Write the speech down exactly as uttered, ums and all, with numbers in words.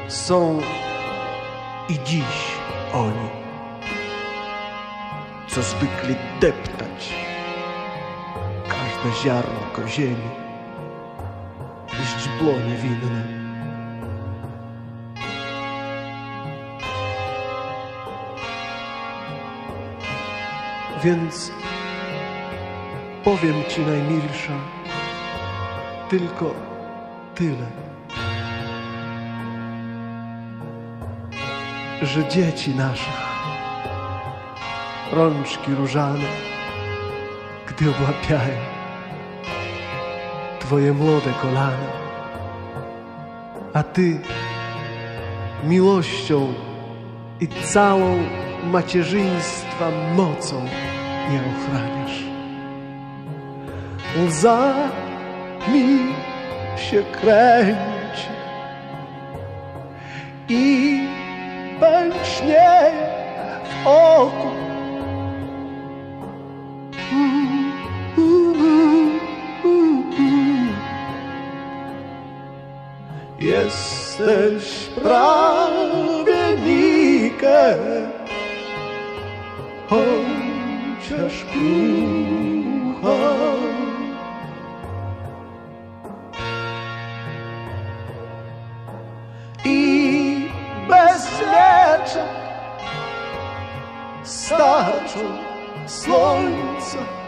Są i dziś oni, co zwykli deptać każde ziarnko ziemi i źdźbło niewinne. Więc powiem ci, najmilsza, tylko tyle, że dzieci naszych rączki różane, gdy obłapiają twoje młode kolana, a ty miłością i całą macierzyństwa mocą je ochraniasz. Łza mi się kręci i pęcznieje w oku. Jesteś prawie nikę, chociaż krucha. I bez miecza starczą słońca